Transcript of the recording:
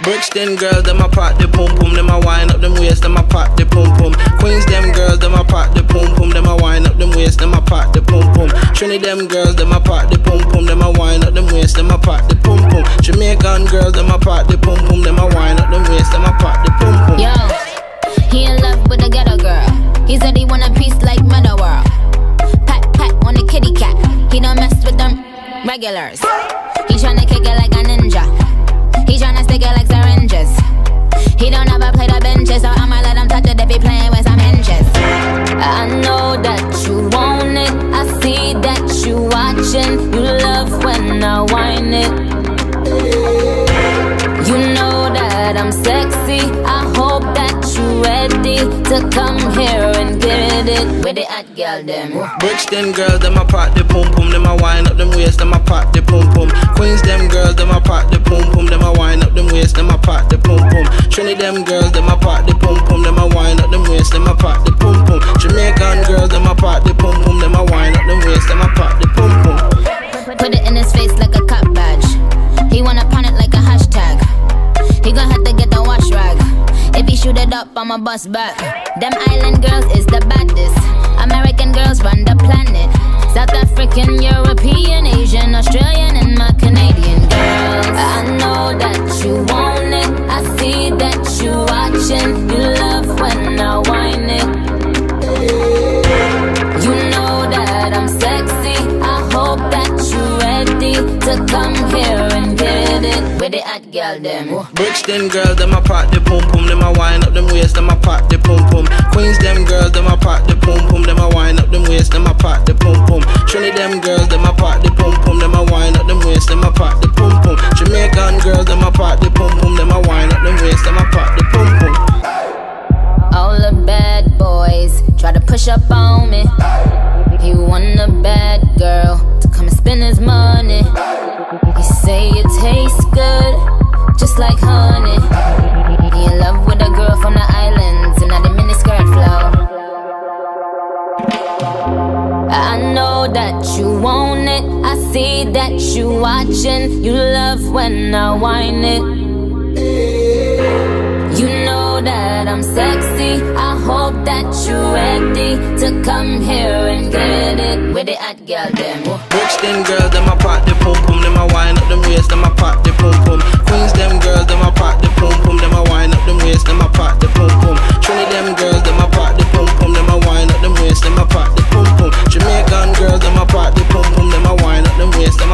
Brixton girls, them a pop the pum pum, them a wind up them waist, them a pop the pum pum. Queens them girls, them a pop the pum pum, them a wind up them waist, them a pop the pum pum. Trinity them girls, them a pop the pum pum, them a wind up them waist, them a pop the pum pum. Jamaican girls, them a pop the pum pum, them a wind up them waist, them a pop the pum pum. Yo, he in love with a ghetto girl. He said he want a piece like Meadow World. Pat pat on the kitty cat. He don't mess with them regulars. He tryna kick it like a ninja. He tryna stick it like syringes. He don't ever play the benches, so I'ma let him touch it if he playing with some hinges. I know that you want it. I see that you watching. You love when I whine it. You know that I'm sexy. I hope that you ready to come here and get it with the hot girl them. Brixton girls, them a pop the pum pum, them a wind up them waist, them a pop the pum pum. Queens them girls, them a pop the pum pum, them a wind up them waist, them a pop the pum pum. Trinity them girls, them a pop the pum pum, them a wind up them waist, them a pop the pum pum. Jamaican girls, them a pop the pum pum, them a wind up them waist, them a pop the pum pum. Put it in his face like a cop badge. He wanna pound it like a hashtag. He gon' have to get the wash rag. If he shoot it up, I'ma bust back. Them island girls is the baddest. American girls run the planet. South African, European, Asian, Australian, and my Canadian girls. I know that you want it. I see that you watching. You love when I whine it. You know that I'm sexy. I hope that you ready to come here and get it with the hot girl them. Brixton girls, them a pop the pum pum, them a wind up them waist, them a pop the pum pum. Queens them girls, them a pop the pum pum, them a wind up them waist, them a pop the pum pum. Trinity them girls, them a pop the pum pum, them a wind up them waist, them a pop the pum pum. Jamaican girls, them a pop the pum pum, them a wind up them waist, them a pop the pum pum. All the bad boys try to push up on me. He want a bad girl to come and spend his money. He say it tastes good, just like honey. He in love with a girl from the islands and the miniskirt flow. I know that you want it. I see that you watching. You love when I whine it. You know that I'm sexy. I hope that you ready to come here and get it with the hot girl them. Brixton girls, them a pop the pum pum, them a wind up them waist, them a pop the pum pum. Queens them girls, them a pop the pum pum, them a wind up them waist, them a pop the pum pum. Trinity them girls, them a pop the pum pum, them a wind up them waist, them a pop the pum pum. Jamaican girls, them a pop the pum pum, them a wind up them waist.